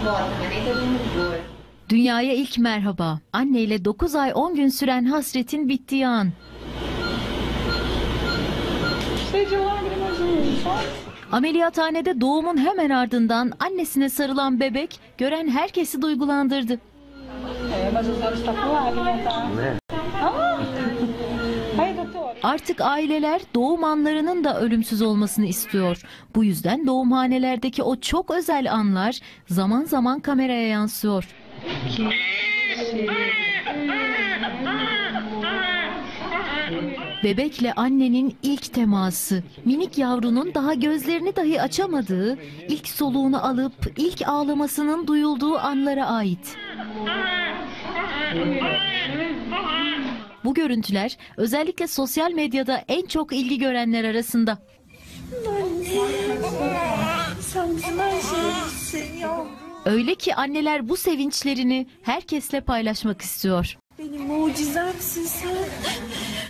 Dünyaya ilk merhaba. Anneyle 9 ay 10 gün süren hasretin bittiği an. Ameliyathanede doğumun hemen ardından annesine sarılan bebek gören herkesi duygulandırdı. Artık aileler doğum anlarının da ölümsüz olmasını istiyor. Bu yüzden doğumhanelerdeki o çok özel anlar zaman zaman kameraya yansıyor. Bebekle annenin ilk teması, minik yavrunun daha gözlerini dahi açamadığı, ilk soluğunu alıp ilk ağlamasının duyulduğu anlara ait. Bu görüntüler özellikle sosyal medyada en çok ilgi görenler arasında. Sen bizim her şeyimizsin ya. Öyle ki anneler bu sevinçlerini herkesle paylaşmak istiyor. Benim mucizemsin sen.